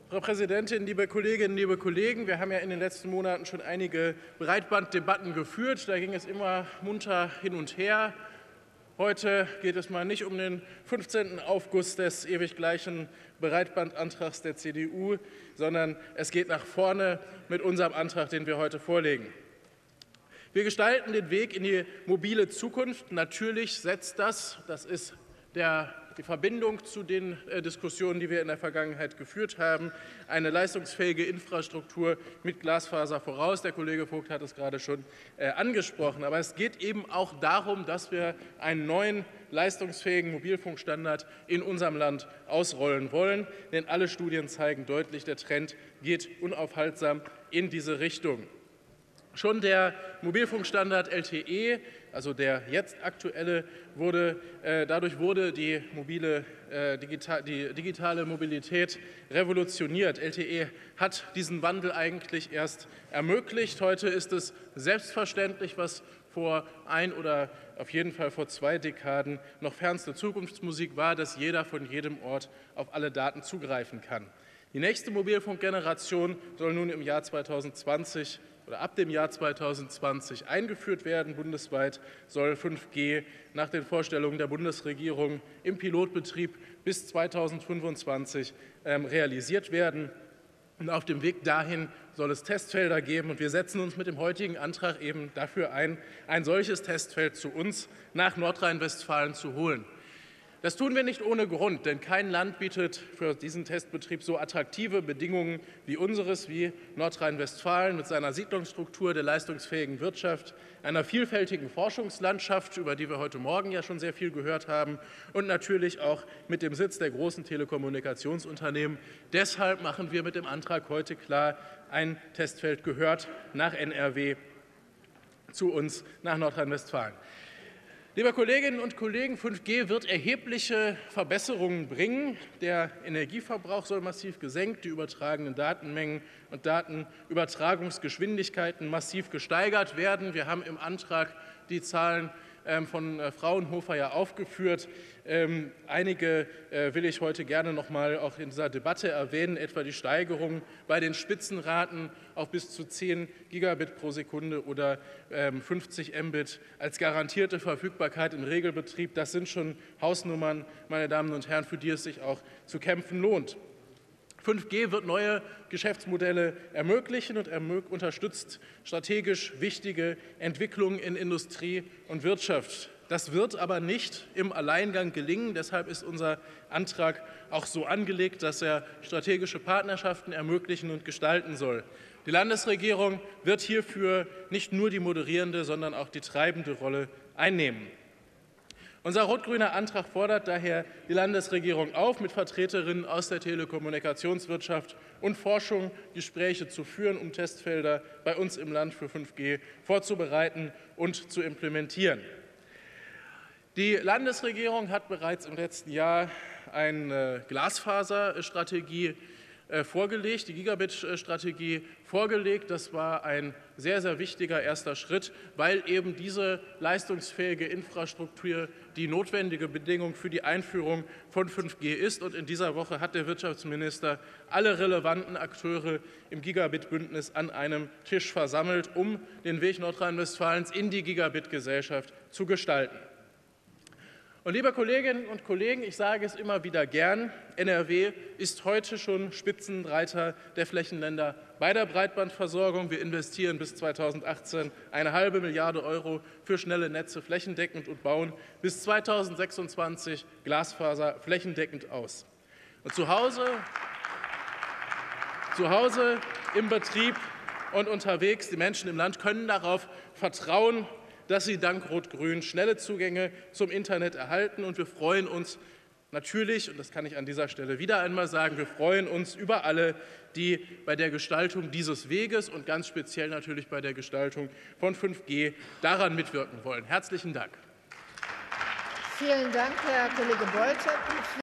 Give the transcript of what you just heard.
Frau Präsidentin, liebe Kolleginnen, liebe Kollegen! Wir haben ja in den letzten Monaten schon einige Breitbanddebatten geführt. Da ging es immer munter hin und her. Heute geht es mal nicht um den 15. Aufguss des ewig gleichen Breitbandantrags der CDU, sondern es geht nach vorne mit unserem Antrag, den wir heute vorlegen. Wir gestalten den Weg in die mobile Zukunft. Natürlich setzt das ist die Verbindung zu den Diskussionen, die wir in der Vergangenheit geführt haben, eine leistungsfähige Infrastruktur mit Glasfaser voraus. Der Kollege Vogt hat es gerade schon angesprochen. Aber es geht eben auch darum, dass wir einen neuen leistungsfähigen Mobilfunkstandard in unserem Land ausrollen wollen. Denn alle Studien zeigen deutlich, der Trend geht unaufhaltsam in diese Richtung. Schon der Mobilfunkstandard LTE, also der jetzt aktuelle, dadurch wurde die digitale Mobilität revolutioniert. LTE hat diesen Wandel eigentlich erst ermöglicht. Heute ist es selbstverständlich, was vor ein oder auf jeden Fall vor 2 Dekaden noch fernste Zukunftsmusik war, dass jeder von jedem Ort auf alle Daten zugreifen kann. Die nächste Mobilfunkgeneration soll nun im Jahr 2020 oder ab dem Jahr 2020 eingeführt werden. Bundesweit soll 5G nach den Vorstellungen der Bundesregierung im Pilotbetrieb bis 2025 realisiert werden. Und auf dem Weg dahin soll es Testfelder geben. Und wir setzen uns mit dem heutigen Antrag eben dafür ein solches Testfeld zu uns nach Nordrhein-Westfalen zu holen. Das tun wir nicht ohne Grund, denn kein Land bietet für diesen Testbetrieb so attraktive Bedingungen wie unseres, wie Nordrhein-Westfalen mit seiner Siedlungsstruktur, der leistungsfähigen Wirtschaft, einer vielfältigen Forschungslandschaft, über die wir heute Morgen ja schon sehr viel gehört haben, und natürlich auch mit dem Sitz der großen Telekommunikationsunternehmen. Deshalb machen wir mit dem Antrag heute klar, ein Testfeld gehört nach NRW zu uns, nach Nordrhein-Westfalen. Liebe Kolleginnen und Kollegen, 5G wird erhebliche Verbesserungen bringen. Der Energieverbrauch soll massiv gesenkt, die übertragenen Datenmengen und Datenübertragungsgeschwindigkeiten massiv gesteigert werden. Wir haben im Antrag die Zahlen von Fraunhofer ja aufgeführt. Einige will ich heute gerne noch mal auch in dieser Debatte erwähnen, etwa die Steigerung bei den Spitzenraten auf bis zu 10 Gigabit pro Sekunde oder 50 Mbit als garantierte Verfügbarkeit im Regelbetrieb. Das sind schon Hausnummern, meine Damen und Herren, für die es sich auch zu kämpfen lohnt. 5G wird neue Geschäftsmodelle ermöglichen und unterstützt strategisch wichtige Entwicklungen in Industrie und Wirtschaft. Das wird aber nicht im Alleingang gelingen. Deshalb ist unser Antrag auch so angelegt, dass er strategische Partnerschaften ermöglichen und gestalten soll. Die Landesregierung wird hierfür nicht nur die moderierende, sondern auch die treibende Rolle einnehmen. Unser rot-grüner Antrag fordert daher die Landesregierung auf, mit Vertreterinnen aus der Telekommunikationswirtschaft und Forschung Gespräche zu führen, um Testfelder bei uns im Land für 5G vorzubereiten und zu implementieren. Die Landesregierung hat bereits im letzten Jahr eine Glasfaserstrategie vorgelegt, die Gigabit-Strategie vorgelegt. Das war ein sehr, sehr wichtiger erster Schritt, weil eben diese leistungsfähige Infrastruktur die notwendige Bedingung für die Einführung von 5G ist. Und in dieser Woche hat der Wirtschaftsminister alle relevanten Akteure im Gigabit-Bündnis an einem Tisch versammelt, um den Weg Nordrhein-Westfalens in die Gigabit-Gesellschaft zu gestalten. Und liebe Kolleginnen und Kollegen, ich sage es immer wieder gern, NRW ist heute schon Spitzenreiter der Flächenländer bei der Breitbandversorgung. Wir investieren bis 2018 1,5 Milliarden € für schnelle Netze flächendeckend und bauen bis 2026 Glasfaser flächendeckend aus. Und zu Hause im Betrieb und unterwegs, die Menschen im Land können darauf vertrauen, dass sie dank Rot-Grün schnelle Zugänge zum Internet erhalten. Und wir freuen uns natürlich, und das kann ich an dieser Stelle wieder einmal sagen, wir freuen uns über alle, die bei der Gestaltung dieses Weges und ganz speziell natürlich bei der Gestaltung von 5G daran mitwirken wollen. Herzlichen Dank. Vielen Dank, Herr Kollege Boltek.